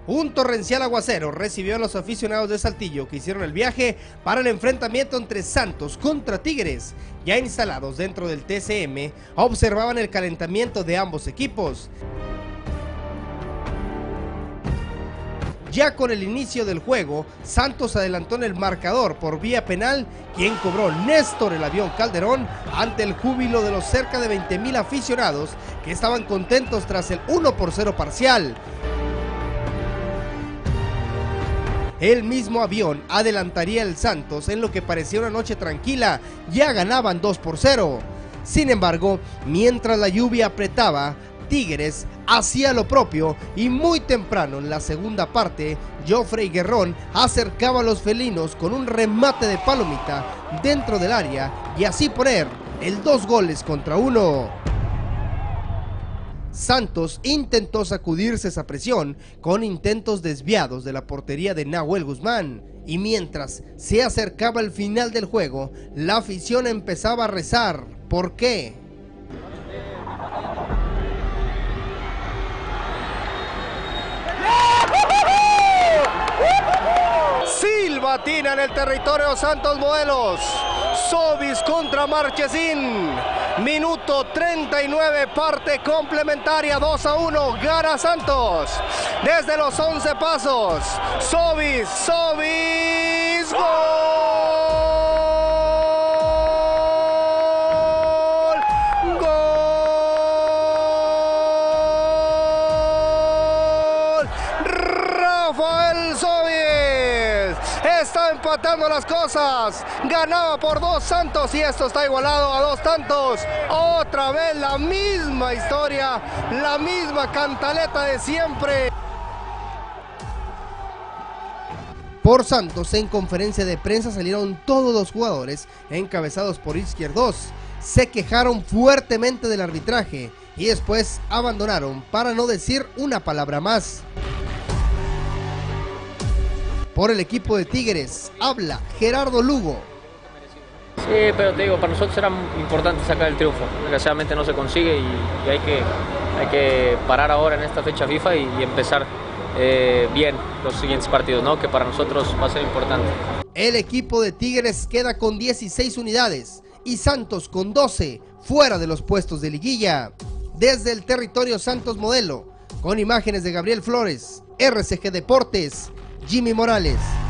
Un torrencial aguacero recibió a los aficionados de Saltillo que hicieron el viaje para el enfrentamiento entre Santos contra Tigres. Ya instalados dentro del TCM, observaban el calentamiento de ambos equipos. Ya con el inicio del juego, Santos adelantó en el marcador por vía penal, quien cobró Néstor el Avión Calderón, ante el júbilo de los cerca de 20,000 aficionados que estaban contentos tras el 1-0 parcial. El mismo Avión adelantaría el Santos en lo que parecía una noche tranquila, ya ganaban 2-0. Sin embargo, mientras la lluvia apretaba, Tigres hacía lo propio y muy temprano en la segunda parte, Joffrey Guerrón acercaba a los felinos con un remate de palomita dentro del área y así poner el 2-1. Santos intentó sacudirse esa presión con intentos desviados de la portería de Nahuel Guzmán, y mientras se acercaba el final del juego, la afición empezaba a rezar. ¿Por qué? Silbatina en el territorio Santos Modelos. Sobis contra Marchesín. Minuto 39, parte complementaria, 2-1, gana Santos. Desde los 11 pasos, Sobis, ¡gol! ¡Gol! Rafael Sobis está empatando las cosas. Ganaba por 2 Santos y esto está igualado a 2 tantos. Otra vez la misma historia, la misma cantaleta de siempre. Por Santos, en conferencia de prensa salieron todos los jugadores, encabezados por Izquierdos. Se quejaron fuertemente del arbitraje y después abandonaron para no decir una palabra más. Por el equipo de Tigres, habla Gerardo Lugo. Sí, pero te digo, para nosotros era importante sacar el triunfo. Desgraciadamente no se consigue y hay que parar ahora en esta fecha FIFA y empezar bien los siguientes partidos, ¿no? Que para nosotros va a ser importante. El equipo de Tigres queda con 16 unidades y Santos con 12, fuera de los puestos de liguilla. Desde el territorio Santos Modelo, con imágenes de Gabriel Flores, RCG Deportes, Jimmy Morales.